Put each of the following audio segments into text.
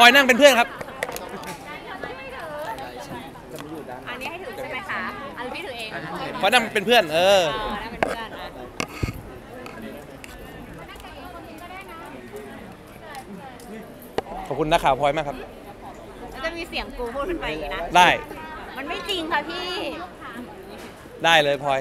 อยนั่งเป็นเพื่อนครับอันนี้ให้ถือใช่ไหมคะอันนี้พี่ถือเองพลอยนั่งเป็นเพื่อนนั่งเป็นเพื่อนขอบคุณนักข่าวพลอยมากครับจะมีเสียงกูพูดขึ้นไปอย่างนี้นะได้มันไม่จริงค่ะพี่ได้เลยพลอย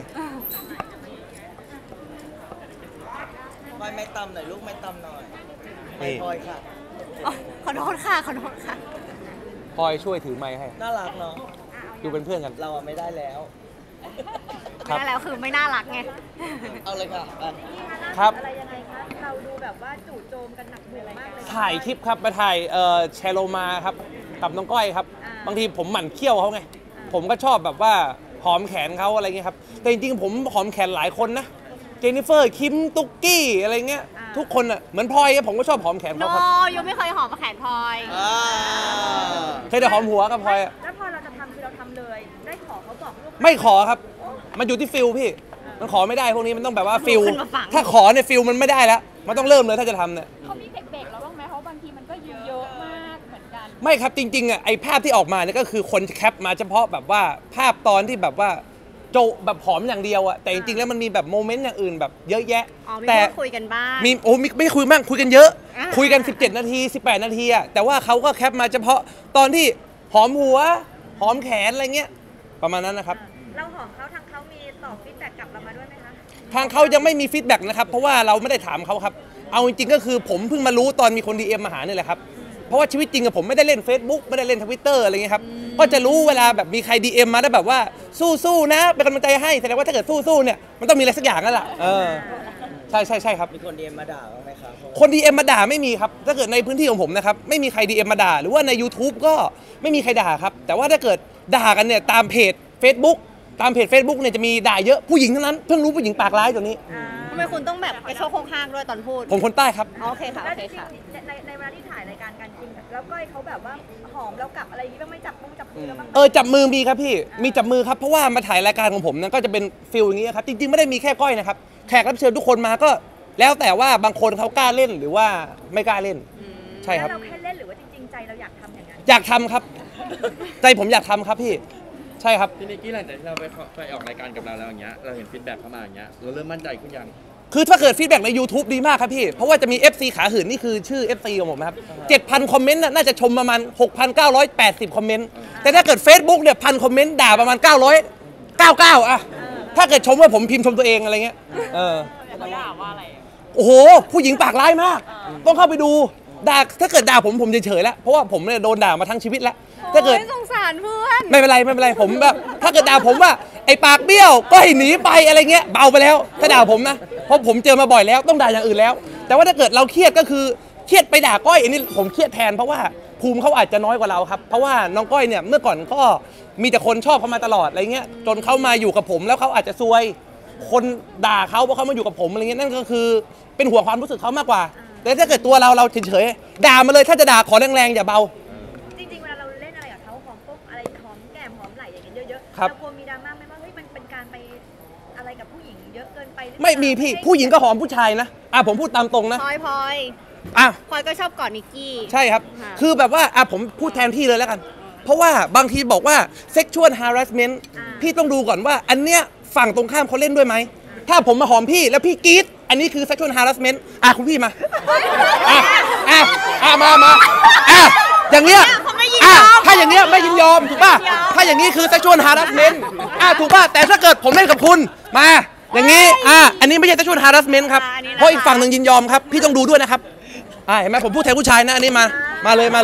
ไม่ตำหน่อยลูกไม่ตำหน่อยไม่พลอยค่ะขอโทษค่ะขอโทษค่ะพลอยช่วยถือไมค์ให้น่ารักเนาะดูเป็นเพื่อนกันเราไม่ได้แล้วไม่ได้แล้วคือไม่น่ารักไงเอาเลยค่ะครับอะไรยังไงคะเราดูแบบว่าจู่โจมกันหนักหน่วงมากเลยถ่ายคลิปครับมาถ่ายแชร์โลมาครับกับน้องก้อยครับบางทีผมหมั่นเคี้ยวเขาไงผมก็ชอบแบบว่าหอมแขนเขาอะไรเงี้ยครับแต่จริงๆผมหอมแขนหลายคนนะเจนนิเฟอร์คิมตุ๊กกี้อะไรเงี้ยทุกคนอ่ะเหมือนพลอยผมก็ชอบหอมแขนเขาครับยังไม่เคยหอมแขนพลอยเคยแต่หอมหัวกับพลอยแล้วพอเราจะทำคือเราทำเลยได้ขอเขาบอกลูกไม่ขอครับมันอยู่ที่ฟิลพี่มันขอไม่ได้พวกนี้มันต้องแบบว่าฟิลถ้าขอในฟิลมันไม่ได้แล้วมันต้องเริ่มเลยถ้าจะทำเนี่ยเขามีเบรกเราบ้างไหมเพราะบางทีมันก็เยอะมากเหมือนกันไม่ครับจริงๆอ่ะไอภาพที่ออกมาเนี่ยก็คือคนแคปมาเฉพาะแบบว่าภาพตอนที่แบบว่าโจแบบหอมอย่างเดียวอะแต่จริงๆแล้วมันมีแบบโมเมนต์อย่างอื่นแบบเยอะแยะแต่คุยกันบ้างไม่คุยบ้างคุยกันเยอะคุยกัน17 นาที18 นาทีอะแต่ว่าเขาก็แคปมาเฉพาะตอนที่หอมหัวหอมแขนอะไรเงี้ยประมาณนั้นนะครับเราหอมเขาทางเขามีตอบฟีดแบ็กกลับเรามาด้วยไหมคะทางเขายังไม่มีฟีดแบ็กนะครับเพราะว่าเราไม่ได้ถามเขาครับเอาจริงๆก็คือผมเพิ่งมารู้ตอนมีคน DM มาหาเนี่ยแหละครับเพราะว่าชีวิตจริงผมไม่ได้เล่น Facebook ไม่ได้เล่น Twitter อะไรเงี้ยครับก็จะรู้เวลาแบบมีใคร DM มาได้แบบว่าสู้ๆนะเป็นกำลังใจให้แสดงว่าถ้าเกิดสู้ๆเนี่ยมันต้องมีอะไรสักอย่างนั่นแหละใช่ครับมีคน DM มาด่าบ้างไหมครับคน DM มาด่าไม่มีครับถ้าเกิดในพื้นที่ของผมนะครับไม่มีใคร DM มาด่าหรือว่าใน YouTube ก็ไม่มีใครด่าครับแต่ว่าถ้าเกิดด่ากันเนี่ยตามเพจ Facebook เนี่ยจะมีด่าเยอะผู้หญิงทั้งนั้นเพิ่งรู้ผู้หญิงปากร้ายตัวนี้ทำไมคุณต้องแบบกระโชกโคงข้างด้วยตอนพูดผมคนใต้ครับโอเคค่ะในเวลาที่ถ่ายรายการจริงแล้วก้อยเขาแบบว่าหอมแล้วกลับอะไรอย่างนี้บ้างไม่จับมือแล้วบ้างจับมือมีครับพี่มีจับมือครับเพราะว่ามาถ่ายรายการของผมนั้นก็จะเป็นฟิลอย่างนี้ครับจริงๆไม่ได้มีแค่ก้อยนะครับแขกรับเชิญทุกคนมาก็แล้วแต่ว่าบางคนเขากล้าเล่นหรือว่าไม่กล้าเล่นใช่ครับเราแค่เล่นหรือว่าจริงๆใจเราอยากทำอย่างนั้นอยากทำครับใจผมอยากทำครับพี่ใช่ครับพี่นิกกี้หลังจากที่เราไปออกรายการกับเราแล้วอย่างเงี้ยเราเห็นฟีดแบ็กเข้ามาอย่างเงี้ยเราเริ่มมั่นใจขึ้นยังคือถ้าเกิดฟีดแบ็กใน YouTube ดีมากครับพี่เพราะว่าจะมี FC ขาหื่นนี่คือชื่อ FC ของผมนะครับ 7,000 คอมเมนต์น่าจะชมประมาณ 6,980 คอมเมนต์แต่ถ้าเกิด Facebook เนี่ย1,000 คอมเมนต์ด่าประมาณ999อะถ้าเกิดชมว่าผมพิมพ์ชมตัวเองอะไรเงี้ยเขาด่าว่าอะไรโอ้โหผู้หญิงปากร้ายมากต้องเข้าไปดูด่าถ้าเกิดด่าผมเฉยๆแล้วเพราะว่าผมเนี่ยโดนด่ามาทั้งชีวิตแล้วถ้าเกิดสงสารเพื่อนไม่เป็นไรผมแบบถ้าเกิดด่าผมว่าไอ้ปากเบี้ยวก็ให้หนีไปอะไรเงี้ยเบาไปแล้วถ้าด่าผมนะเพราะผมเจอมาบ่อยแล้วต้องด่าอย่างอื่นแล้วแต่ว่าถ้าเกิดเราเครียดก็คือเครียดไปด่าก้อยอันนี้ผมเครียดแทนเพราะว่าภูมิเขาอาจจะน้อยกว่าเราครับเพราะว่าน้องก้อยเนี่ยเมื่อก่อนก็มีแต่คนชอบเขามาตลอดอะไรเงี้ยจนเขามาอยู่กับผมแล้วเขาอาจจะซวยคนด่าเขาเพราะเขามาอยู่กับผมอะไรเงี้ยนั่นก็คือเป็นห่วงความรู้สึกเขามากกว่าแต่ถ้าเกิดตัวเราเฉยๆด่ามาเลยถ้าจะด่าขอแรงๆอย่าเบาจริงๆเวลาเราเล่นอะไรกับเขาหอมปุ๊บอะไรหอมแก้มหอมไหล่อย่างเงี้ยเยอะๆเรากลัวมีดราม่าไหมว่าเฮ้ยมันเป็นการไปอะไรกับผู้หญิงเยอะเกินไปไม่มีพี่ผู้หญิงก็หอมผู้ชายนะผมพูดตามตรงนะพลอยพลอยก็ชอบกอดนิกกี้ใช่ครับคือแบบว่าผมพูดแทนพี่เลยแล้วกันเพราะว่าบางทีบอกว่า sexual harassment พี่ต้องดูก่อนว่าอันเนี้ยฝั่งตรงข้ามเขาเล่นด้วยไหมถ้าผมมาหอมพี่แล้วพี่กรี๊ดอันนี้คือ sexual harassment คุณพี่มามาอย่างเงี้ยถ้าอย่างเงี้ยไม่ยินยอมถูกป่ะถ้าอย่างนี้คือ sexual harassment ถูกป่ะแต่ถ้าเกิดผมเล่นกับคุณมาอย่างนี้อันนี้ไม่ใช่ sexual harassment ครับเพราะอีกฝั่งหนึ่งยินยอมครับพี่ต้องดูด้วยนะครับเห็นไหมผมพูดแทนผู้ชายนะอันนี้มาเลย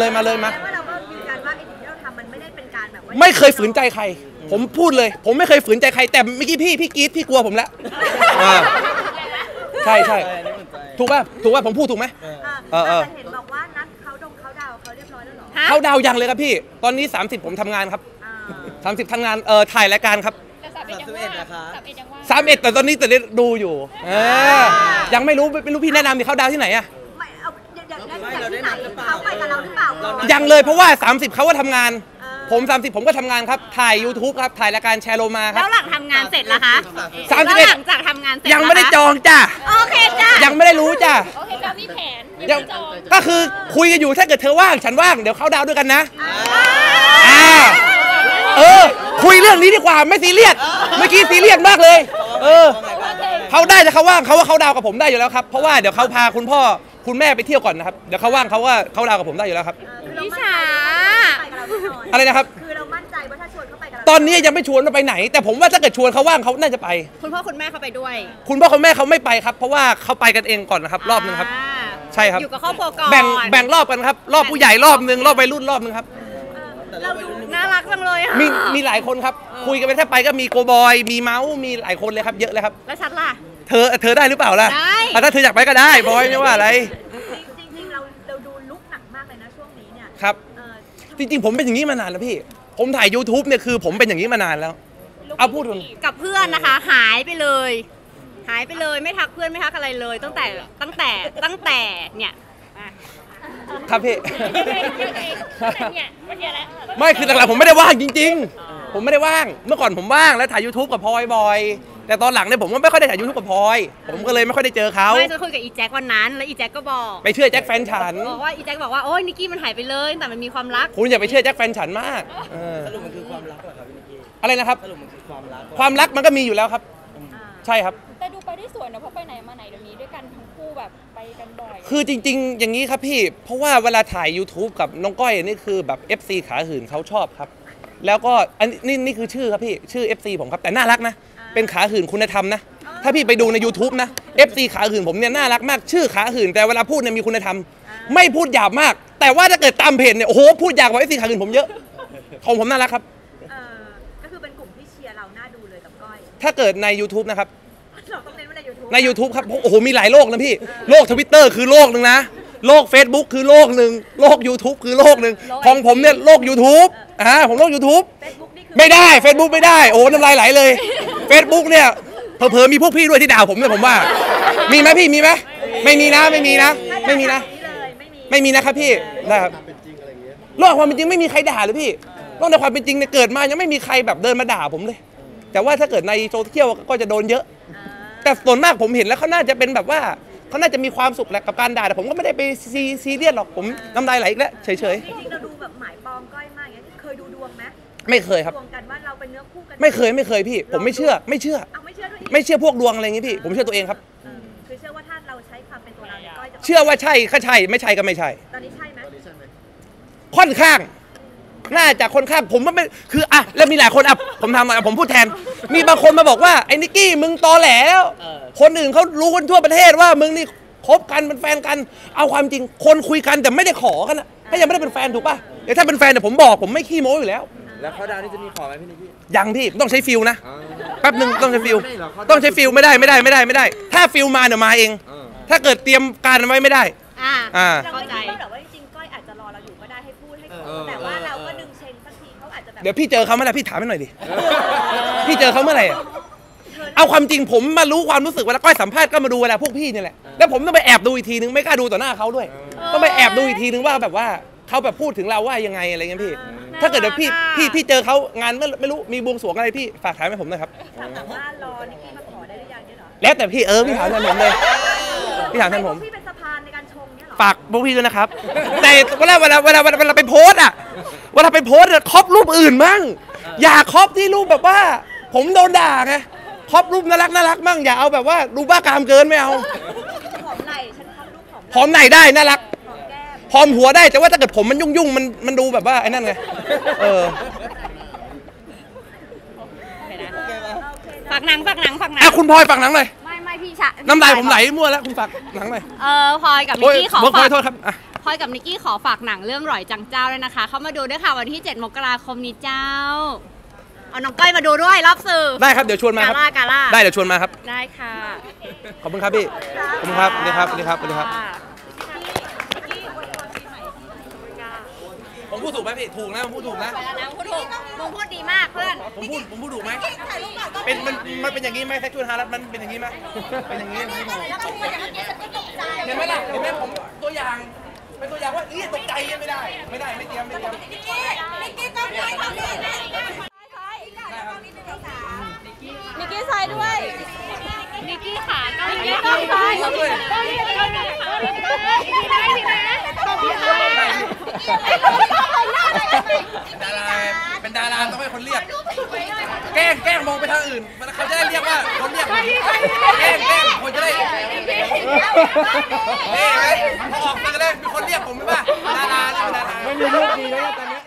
ไม่เคยฝืนใจใครผมพูดเลยผมไม่เคยฝืนใจใครแต่เมื่อกี้พี่กรี๊ดพี่กลัวผมแล้วใช่ถูกป่ะผมพูดถูกไหมเห็นบอกว่านัดเขาดาวเขาเรียบร้อยแล้วหรอเขาดาวยังเลยครับพี่ตอนนี้30ผมทำงานครับ30ทำงานถ่ายรายการครับ 31นะคะ 31แต่ตอนนี้แต่ได้ดูอยู่ยังไม่รู้พี่แนะนำดิเขาดาวที่ไหนอะเขาไปกับเราหรือเปล่ายังเลยเพราะว่า30เขาก็ทำงานผม30ผมก็ทำงานครับถ่าย YouTube ครับถ่ายรายการแชร์โลมาครับแล้วหลังทำงานเสร็จแล้วคะ 31 หลังจากทำงานเสร็จยังไม่ได้จองจ้ะโอเคจ้ะยังไม่ได้รู้จ้ะโอเคจ้ะมีแผนยังก็คือคุยกันอยู่ถ้าเกิดเธอว่างฉันว่างเดี๋ยวเขาดาวด้วยกันนะคุยเรื่องนี้ดีกว่าไม่ซีเรียสเมื่อกี้ซีเรียสมากเลยเขาได้แต่เขาว่างเขาว่าเขาดาวกับผมได้อยู่แล้วครับเพราะว่าเดี๋ยวเขาพาคุณพ่อคุณแม่ไปเที่ยวก่อนนะครับเดี๋ยวเขาว่างเขาว่าเขาดาวกับผมได้อยู่แล้วครับพี่ฉาอะไรนะครับคือเรามั่นใจว่าถ้าชวนเขาไปกับเราตอนนี้ยังไม่ชวนไปไหนแต่ผมว่าถ้าเกิดชวนเขาว่างเขาน่าจะไปคุณพ่อคุณแม่เขาไปด้วยคุณพ่อคุณแม่เขาไม่ไปครับเพราะว่าเขาไปกันเองก่อนนะครับรอบนึงครับใช่ครับอยู่กับครอบครัวก่อนแบ่งรอบกันครับรอบผู้ใหญ่รอบนึงรอบวัยรุ่นรอบนึงครับน่ารักจังเลยมีหลายคนครับคุยกันไปถ้าไปก็มีโกบอยมีเมาส์มีหลายคนเลยครับเยอะเลยครับแล้วชัดล่ะเธอได้หรือเปล่าล่ะได้ถ้าเธออยากไปก็ได้บอยไม่ว่าอะไรจริงๆเราดูลุคหนักมากเลยนะช่วงนี้เนี่ยครับจริงๆผมเป็นอย่างนี้มานานแล้วพี่ผมถ่าย YouTube เนี่ยคือผมเป็นอย่างนี้มานานแล้วเอาพูดถึงกับเพื่อนนะคะหายไปเลยไม่ทักเพื่อนไม่ทักอะไรเลยตั้งแต่เนี่ยครับพี่ไม่คือหลังๆผมไม่ได้ว่างจริงๆผมไม่ได้ว่างเมื่อก่อนผมว่างแล้วถ่าย YouTube กับพลอยบ่อยแต่ตอนหลังเนี่ยผมก็ไม่ค่อยได้ถ่าย YouTube กับพลอยผมก็เลยไม่ค่อยได้เจอเขาไม่จะคุยกับอีแจ็ควันนั้นแล้วอีแจ็คก็บอกไปเชื่อแจ็คแฟนฉันบอกว่าอีแจ็คบอกว่าโอ้ยนิกกี้มันหายไปเลยแต่มันมีความรักคุณอย่าไปเชื่อแจ็คแฟนฉันมากสรุปมันคือความรักเหรอครับพี่นิกกี้อะไรนะครับสรุปมันคือความรักมันก็มีอยู่แล้วครับใช่ครับแต่ดูไปได้สวยนะเพราะไปไหนมาไหนเดี๋ยวนี้ด้วยกันทั้งคู่แบบไปกันบ่อยคือจริงๆอย่างนี้ครับพี่เพราะว่าเวลาถ่าย YouTube กับน้องก้อยนี่คือแบบ FC ขาหื่นเขาชอบครับแล้วก็อันนี่คือชื่อครับพี่ชื่อ FC ผมครับแต่น่ารักนะเป็นขาหื่นคุณธรรมนะถ้าพี่ไปดูใน YouTube นะ FC ขาหื่นผมเนี่ยน่ารักมากชื่อขาหื่นแต่เวลาพูดเนี่ยมีคุณธรรมไม่พูดหยาบมากแต่ว่าถ้าเกิดตามเพจเนี่ยโอ้โหพูดหยาบกว่า FC ขาหื่นผมเยอะของผมน่ารักครับก็คือเป็นกลุ่มที่เชียร์เราน่าดูเลยกับก้อยถ้าเกิดใน YouTube นะครับเราต้องเน้นว่าใน YouTube ครับโอ้โหมีหลายโลกนะพี่โลก Twitter คือโลกนึงนะโลก Facebook คือโลกนึงโลก YouTube คือโลกนึงของผมเนี่ยโลก YouTube ผมโลก YouTube ไม่ได้ Facebook ไม่ได้โอ้น้ำลายไหลเลย Facebook เนี่ยเผลอๆมีพวกพี่ด้วยที่ด่าผมเนี่ยผมว่ามีไหมพี่มีไหมไม่มีนะไม่มีนะครับพี่นะครับโลกความเป็นจริงไม่มีใครด่าเลยพี่โลกในความเป็นจริงเนี่ยเกิดมายังไม่มีใครแบบเดินมาด่าผมเลยแต่ว่าถ้าเกิดในโซเชียลก็จะโดนเยอะแต่ส่วนมากผมเห็นแล้วเขาน่าจะเป็นแบบว่าเขาน่าจะมีความสุขแหละกับการด่าแต่ผมก็ไม่ได้ไปซีเรียสหรอกผมน้ำลายไหลอีกแล้วเฉยๆจริงๆเราดูแบบหมายปองก้อยมากอย่างนี้เคยดูดวงไหมไม่เคยครับดวงกันว่าเราเป็นเนื้อคู่กันไม่เคยพี่ผมไม่เชื่อพวกดวงอะไรอย่างงี้พี่ผมเชื่อตัวเองครับคือเชื่อว่าถ้าเราใช้ความเป็นตัวเราก้อยจะเชื่อว่าใช่ก็ใช่ไม่ใช่ก็ไม่ใช่ตอนนี้ใช่ไหมค่อนข้างน่าจะค่อนข้างผมว่าไม่คือแล้วมีหลายคนผมพูดแทนมีบางคนมาบอกว่าไอ้นิกกี้มึงตอแหลแล้วคนอื่นเขารู้กันทั่วประเทศว่ามึงนี่คบกันเป็นแฟนกันเอาความจริงคนคุยกันแต่ไม่ได้ขอกันนะถ้ายังไม่ได้เป็นแฟนถูกป่ะเดี๋ยวถ้าเป็นแฟนเนี่ยผมบอกผมไม่ขี้โม้อยู่แล้วเขาดาวนี่จะมีขอไหมพี่นิกกี้ยังพี่ต้องใช้ฟิลนะแป๊บนึงต้องใช้ฟิลไม่ได้ถ้าฟิลมาเนี่ยมาเองถ้าเกิดเตรียมการไว้ไม่ได้เข้าใจแต่ว่าจริงๆก้อยอาจจะรอเราอยู่ก็ได้ให้พูดให้แต่ว่าเราก็ดึงเชงสักทีเขาอาจจะแบบเดี๋ยวพี่เจอเขาเมื่อไหร่พี่ถามให้หน่อยดิพี่เจอเขาเมื่อไหร่เอาความจริงผมมารู้ความรู้สึกเวลาก้อยสัมภาษณ์ก็มาดูเวลาพวกพี่นี่แหละแล้วผมต้องไปแอบดูอีกทีนึงไม่กล้าดูต่อหน้าเขาด้วยต้องไปแอบดูอีกทีนึงว่าแบบว่าเขาแบบพูดถึงเราว่ายังไงอะไรเงี้ยพี่ถ้าเกิดเดี๋ยวพี่เจอเขางานไม่รู้มีบวงสรวงอะไรพี่ฝากถามให้ผมหน่อยครับถามว่ารอนิกกี้มาขอได้หรือยังเนี่ยหรอแล้วแต่พี่พี่ถามแทนผมเลยพี่ถามแทนผมพี่เป็นสะพานในการชงเนี่ยหรอฝากพวกพี่ด้วยนะครับแต่เวลาไปโพสอ่ะเวลาไปโพสครอบรูปอื่นบ้างอย่าครอบที่รูปแบบว่าผมโดนด่าไงครอบรูปน่ารักบ้างอย่าเอาแบบว่าดูบ้ากามเกินไม่เอาหอมไหล่ฉันครอบรูปหอมไหล่ได้น่ารักหอมหัวได้แต่ว่าถ้าเกิดผมมันยุ่งมันดูแบบว่าไอ้นั่นไงฝากหนังคุณพลอยฝากหนังเลยไม่พี่ชะน้ำลายผมไหลมั่วแล้วคุณฝากหนังเลยพลอยกับนิกกี้ขอฝากโทษครับพลอยกับนิกกี้ขอฝากหนังเรื่องร่อยจังเจ้าด้วยนะคะเข้ามาดูด้วยค่ะวันที่7 มกราคมนี้เจ้าเอาน้องก้อยมาดูด้วยรอบสื่อได้ครับเดี๋ยวชวนมาครับกาล่าได้เดี๋ยวชวนมาครับได้ค่ะขอบคุณครับพี่ขอบคุณครับนี่ครับผมพูดถูกไหมพี่ถูกนะผมพูดถูกนะพูดถูกมึงพูดดีมากเพื่อนผมพูดถูกไหมมันเป็นอย่างนี้ไหมแท็กชวนฮารัตมันเป็นอย่างนี้ไหมเป็นอย่างนี้เห็นไหมล่ะเห็นไหมผมตัวอย่างเป็นตัวอย่างว่าตกใจไม่ได้ไม่เตรียมนิกกี้ต้องไปทำนิกกี้ใส่ด้วยนิกกี้ขานิกกี้ต้องใส่เป็นดาราต้องให้คนเรียกแกล้งมองไปทางอื่นมันเขาจะได้เรียกว่าคนเรียกแกล้งคนจะได้พอออกมาจะได้มีคนเรียกผมไหมป่ะดาราเนี่ยเป็นดาราไม่มีลูกดีแล้วตอนนี้